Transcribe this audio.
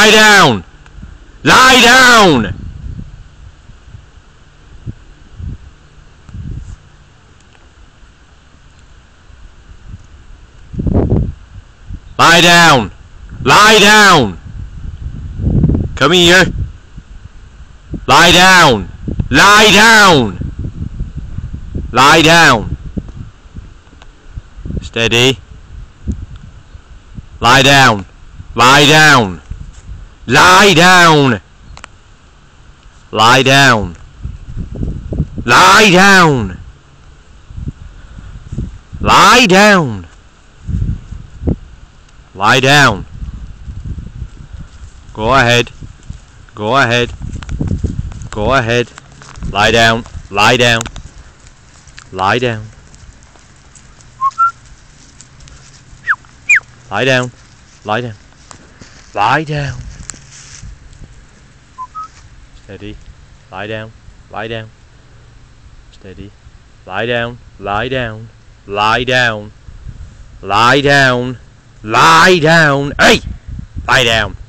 Lie down! Lie down! Lie down! Lie down! Come here! Lie down! Lie down! Lie down! Steady. Lie down! Lie down! Lie down! Lie down! Lie down! Lie down! Lie down! Go ahead. Go ahead. Go ahead. Lie down. Lie down. Lie down. Lie down. Lie down. Lie down. Steady. Lie down. Lie down. Steady. Lie down. Lie down. Lie down. Lie down. Lie down. Hey! Lie down.